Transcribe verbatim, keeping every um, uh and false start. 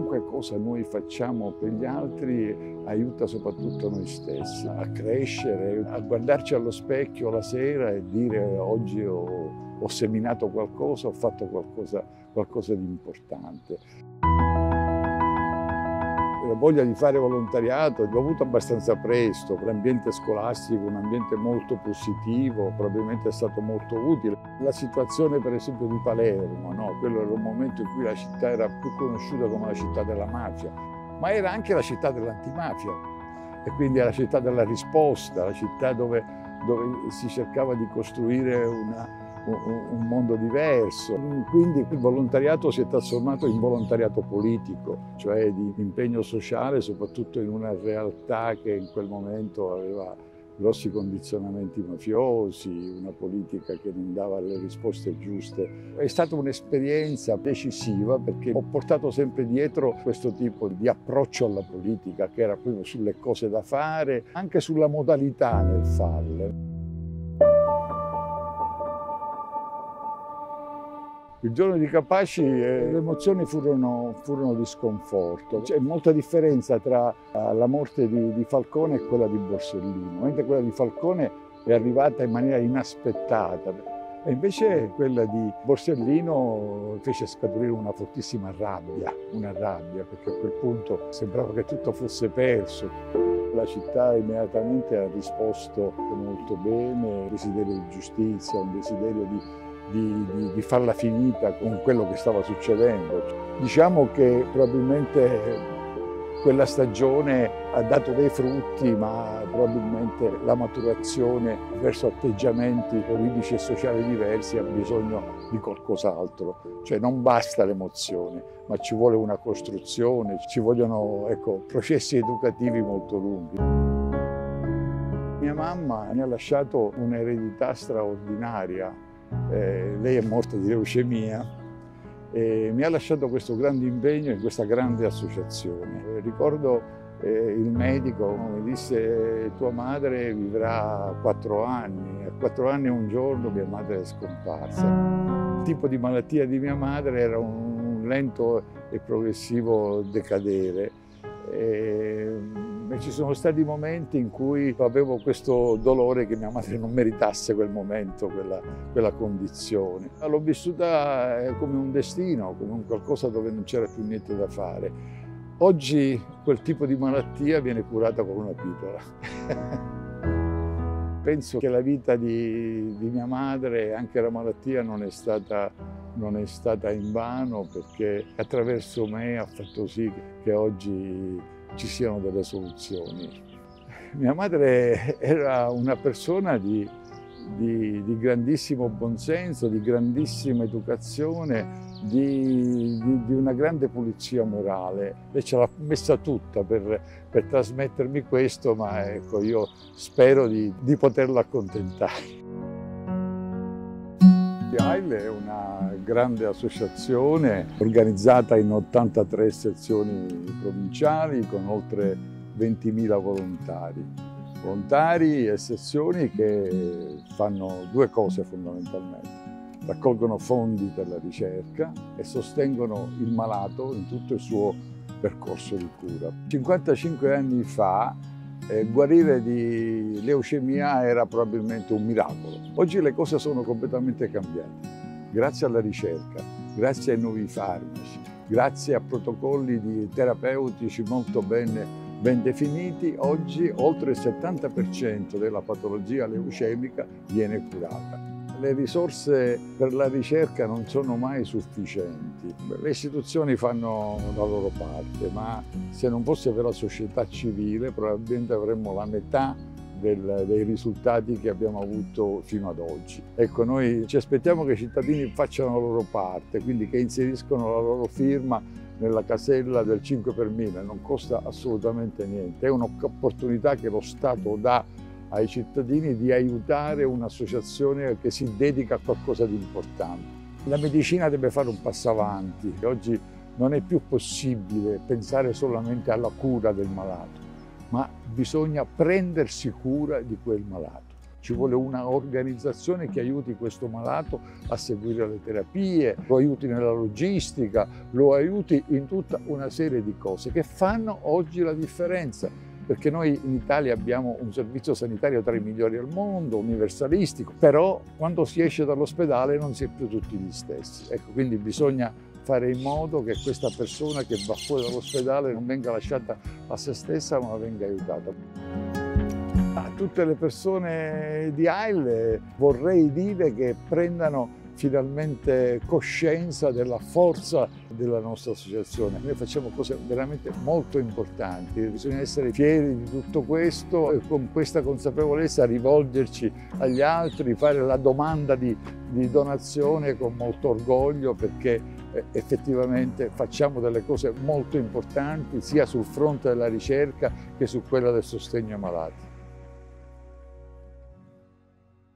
qualunque cosa noi facciamo per gli altri aiuta soprattutto noi stessi a crescere, a guardarci allo specchio la sera e dire oggi ho, ho seminato qualcosa, ho fatto qualcosa, qualcosa di importante. La voglia di fare volontariato l'ho avuto abbastanza presto, l'ambiente scolastico è un ambiente molto positivo, probabilmente è stato molto utile. La situazione per esempio di Palermo, no? Quello era un momento in cui la città era più conosciuta come la città della mafia, ma era anche la città dell'antimafia e quindi era la città della risposta, la città dove, dove si cercava di costruire una, un mondo diverso. Quindi il volontariato si è trasformato in volontariato politico, cioè di impegno sociale, soprattutto in una realtà che in quel momento aveva grossi condizionamenti mafiosi, una politica che non dava le risposte giuste. È stata un'esperienza decisiva perché ho portato sempre dietro questo tipo di approccio alla politica, che era proprio sulle cose da fare, anche sulla modalità nel farle. Il giorno di Capaci eh, le emozioni furono, furono di sconforto. C'è molta differenza tra la morte di, di Falcone e quella di Borsellino, mentre quella di Falcone è arrivata in maniera inaspettata e invece quella di Borsellino fece scaturire una fortissima rabbia, una rabbia perché a quel punto sembrava che tutto fosse perso. La città immediatamente ha risposto molto bene, un desiderio di giustizia, un desiderio di Di, di, di farla finita con quello che stava succedendo. Diciamo che probabilmente quella stagione ha dato dei frutti, ma probabilmente la maturazione verso atteggiamenti politici e sociali diversi ha bisogno di qualcos'altro. Cioè non basta l'emozione, ma ci vuole una costruzione, ci vogliono ecco, processi educativi molto lunghi. Mia mamma mi ha lasciato un'eredità straordinaria. Eh, lei è morta di leucemia e mi ha lasciato questo grande impegno in questa grande associazione. Eh, ricordo eh, il medico mi disse tua madre vivrà quattro anni, a quattro anni e un giorno mia madre è scomparsa. Il tipo di malattia di mia madre era un lento e progressivo decadere. E ci sono stati momenti in cui avevo questo dolore che mia madre non meritasse quel momento, quella, quella condizione. L'ho vissuta come un destino, come un qualcosa dove non c'era più niente da fare. Oggi quel tipo di malattia viene curata con una pillola. Penso che la vita di, di mia madre, anche la malattia, non è stata non è stata invano perché attraverso me ha fatto sì che oggi ci siano delle soluzioni. Mia madre era una persona di, di, di grandissimo buonsenso, di grandissima educazione, di, di, di una grande pulizia morale. Lei ce l'ha messa tutta per, per trasmettermi questo, ma ecco, io spero di, di poterla accontentare. A I L è una grande associazione organizzata in ottantatré sezioni provinciali con oltre ventimila volontari. Volontari e sezioni che fanno due cose fondamentalmente. Raccolgono fondi per la ricerca e sostengono il malato in tutto il suo percorso di cura. cinquantacinque anni fa Eh, guarire di leucemia era probabilmente un miracolo. Oggi le cose sono completamente cambiate, grazie alla ricerca, grazie ai nuovi farmaci, grazie a protocolli di terapeutici molto ben, ben definiti. Oggi oltre il settanta per cento della patologia leucemica viene curata. Le risorse per la ricerca non sono mai sufficienti. Le istituzioni fanno la loro parte, ma se non fosse per la società civile probabilmente avremmo la metà del, dei risultati che abbiamo avuto fino ad oggi. Ecco, noi ci aspettiamo che i cittadini facciano la loro parte, quindi che inseriscono la loro firma nella casella del cinque per mille, non costa assolutamente niente, è un'opportunità che lo Stato dà ai cittadini di aiutare un'associazione che si dedica a qualcosa di importante. La medicina deve fare un passo avanti. Oggi non è più possibile pensare solamente alla cura del malato, ma bisogna prendersi cura di quel malato. ci vuole una organizzazione che aiuti questo malato a seguire le terapie, lo aiuti nella logistica, lo aiuti in tutta una serie di cose che fanno oggi la differenza. Perché noi in Italia abbiamo un servizio sanitario tra i migliori al mondo, universalistico, però quando si esce dall'ospedale non si è più tutti gli stessi. Ecco, quindi bisogna fare in modo che questa persona che va fuori dall'ospedale non venga lasciata a se stessa, ma venga aiutata. A tutte le persone di A I L vorrei dire che prendano finalmente coscienza della forza della nostra associazione. Noi facciamo cose veramente molto importanti, bisogna essere fieri di tutto questo e con questa consapevolezza rivolgerci agli altri, fare la domanda di, di donazione con molto orgoglio, perché eh, effettivamente facciamo delle cose molto importanti sia sul fronte della ricerca che su quella del sostegno ai malati.